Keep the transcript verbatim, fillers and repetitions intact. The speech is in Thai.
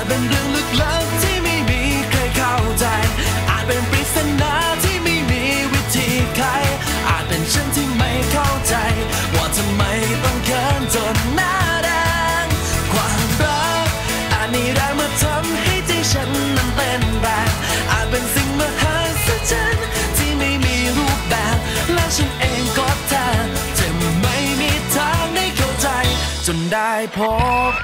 เป็นเรื่องลึกลับที่ไม่มีใครเข้าใจอาจเป็นปริศนาที่ไม่มีวิธีไขอาจเป็นฉันที่ไม่เข้าใจว่าทำไมต้องเขินจนหน้าแดงความรักอาจมีแรงมาทำให้ใจฉันนั้นเต้นแรงอาจเป็นสิ่งมหัศจรรย์ที่ไม่มีรูปแบบและฉันเองก็แทบจะไม่มีทางได้เข้าใจจนได้พบ